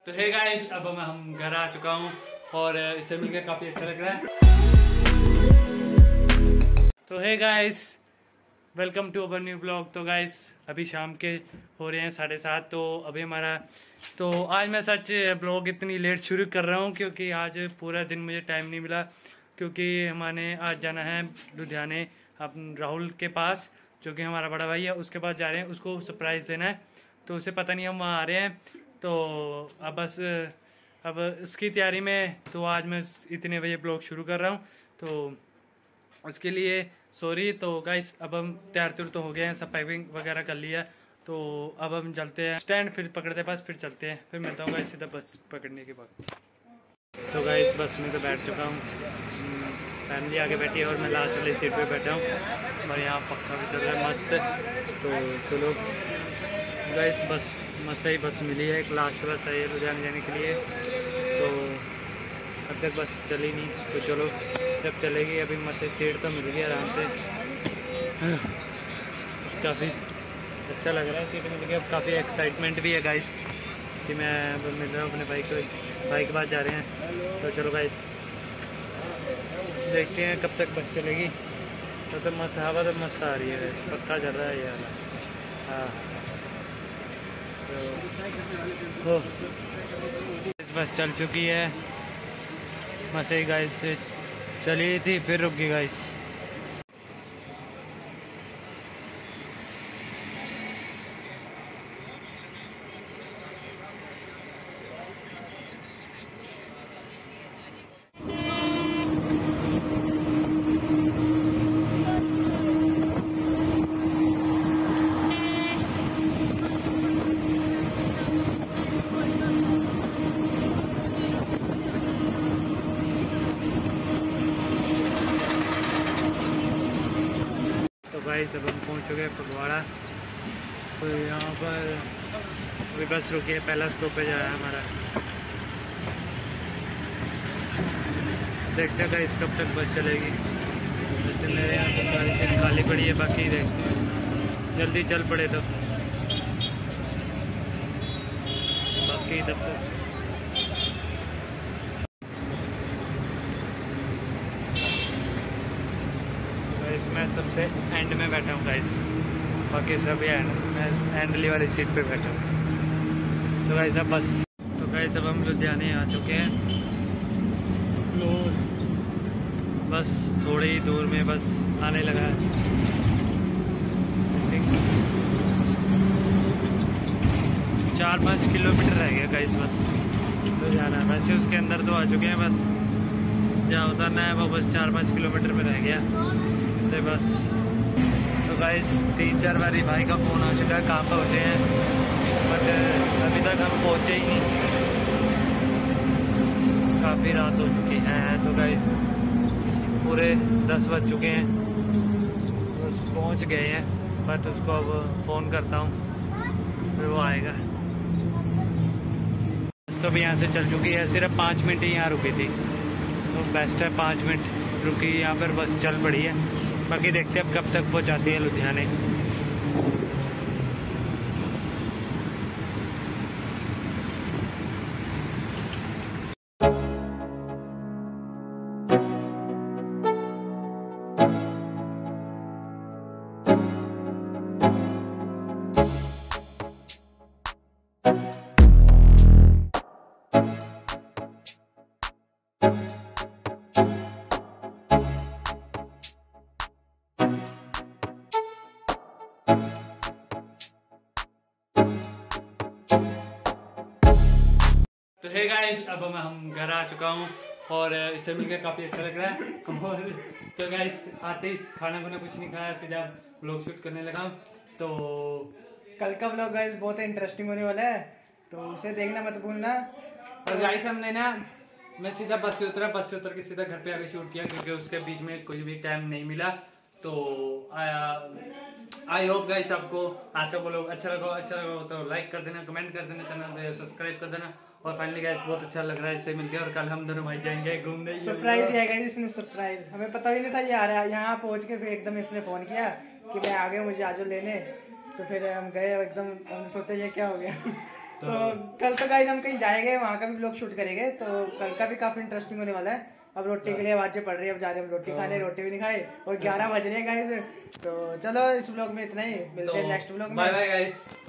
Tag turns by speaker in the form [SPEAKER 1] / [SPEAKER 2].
[SPEAKER 1] तो hey guys, अब हम घर आ चुका हूँ और इससे मिलकर काफ़ी अच्छा लग रहा है। तो hey guys, welcome to our new vlog. तो गाइस अभी शाम के हो रहे हैं 7:30। तो अभी हमारा आज मैं सच ब्लॉग इतनी लेट शुरू कर रहा हूँ क्योंकि आज पूरा दिन मुझे टाइम नहीं मिला, क्योंकि हमारे आज जाना है लुधियाने अपन राहुल के पास, जो कि हमारा बड़ा भाई है। उसके पास जा रहे हैं, उसको सरप्राइज़ देना है। तो उसे पता नहीं हम वहाँ आ रहे हैं। तो अब इसकी तैयारी में तो आज मैं इतने बजे ब्लॉग शुरू कर रहा हूँ, तो उसके लिए सॉरी। तो गाइस अब हम तैयार तो हो गए हैं, सब पैकिंग वगैरह कर लिया। तो अब हम चलते हैं स्टैंड, फिर पकड़ते हैं बस, फिर चलते हैं। फिर मिलता हूँ गाइस सीधा बस पकड़ने के बाद। तो गाइस बस में तो बैठ चुका हूँ, फैमिली आगे बैठी है और मैं लास्ट वाली सीट पे बैठा हूँ और यहाँ पक्का भी चल रहा है मस्त। तो चलो गाइस बस मस्त ही बस मिली है, एक लास्ट बस है लुधियाना जाने के लिए। तो अब तक बस चली नहीं, तो चलो जब चलेगी अभी मस्त सीट तो मिल गई आराम से। काफ़ी अच्छा लग रहा है, सीट मिल गई। अब काफ़ी एक्साइटमेंट भी है गाइस कि मैं मिल रहा हूँ अपने भाई के पास जा रहे हैं। तो चलो गाइस देखते हैं कब तक बस चलेगी। तो मस्त हवा तो मस्त आ रही है, पक्का चल रहा है ये वाला। हाँ तो इस बस चल चुकी है मस्त ही गाइस, चली थी फिर रुक गई गाइस। गाइस अब हम पहुंच चुके हैं फगवाड़ा। तो यहाँ पर अभी बस रुकी है, पहला स्टॉपेज आया हमारा। देखते हैं गाइस कब तक बस चलेगी। वैसे मेरे यहाँ तो सारी सीट खाली पड़ी है, बाकी देखते हैं जल्दी चल पड़े तो बाकी तब तक। मैं सबसे एंड में बैठा हूँ गाइस, बाकी सभी एंडली वाली सीट पे बैठा हूँ। तो गाइस अब बस, तो गाइस अब हम लुधियाने आ चुके हैं। बस थोड़ी ही दूर में बस आने लगा है। 4-5 किलोमीटर रह गया गाइस बस लुधियाना। वैसे उसके अंदर तो आ चुके हैं, बस जहाँ उतरना है वो बस 4-5 किलोमीटर में रह गया तो बस। तो गाइस 3-4 बारी भाई का फ़ोन आ चुका है कहाँ पहुँचे हैं, बट अभी तक हम पहुँचे ही नहीं, काफ़ी रात हो चुकी है। तो गाइस पूरे 10 बज चुके हैं, बस पहुँच गए हैं। बट उसको अब फ़ोन करता हूँ फिर वो आएगा। तो अभी यहाँ से चल चुकी है, सिर्फ 5 मिनट ही यहाँ रुकी थी, तो बेस्ट है 5 मिनट रुकी यहाँ पर, बस चल पड़ी है। बाकी देखते हैं अब कब तक पहुँचाती है लुधियाने। तो हे गाइस, अब हम घर आ चुका हूँ और इससे मिलकर काफ़ी अच्छा लग रहा है। और तो गाइस आते ही खाना वाना कुछ नहीं खाया, सीधा व्लॉग शूट करने लगा। तो
[SPEAKER 2] कल का व्लॉग गाइस बहुत इंटरेस्टिंग होने वाला है, तो उसे देखना मत भूलना।
[SPEAKER 1] और गाइस हमने ना, मैं सीधा बस से उतर के सीधा घर पे आके शूट किया, क्योंकि उसके बीच में कोई भी टाइम नहीं मिला। तो आई होप गाइस आपको अच्छा लगा तो लाइक कर देना, कमेंट कर देना, चैनल पे सब्सक्राइब कर देना। और फाइनली गाइस बहुत अच्छा लग रहा है इससे मिलके, और कल हम दोनों भाई जाएंगे घूमने।
[SPEAKER 2] सरप्राइज दिया गाइस इसने, सरप्राइज हमें पता भी नहीं था ये आ रहा है। यहाँ पहुँच के फिर एकदम इसने फोन किया कि मैं आ गया, मुझे आजो लेने। तो फिर हम गए, एकदम हमने सोचा ये क्या हो गया। तो कल तो गाइस हम कहीं जाएंगे, वहाँ का भी ब्लॉग शूट करेंगे, तो कल का भी काफी इंटरेस्टिंग होने वाला है। अब रोटी के लिए आवाजें पड़ रही है, अब जा रहे हैं हम रोटी खाने, रोटी भी नहीं खाए और 11 बज रहे हैं गाइस। तो चलो इस ब्लॉग में इतना ही, मिलते हैं नेक्स्ट ब्लॉग में।
[SPEAKER 1] Bye bye guys.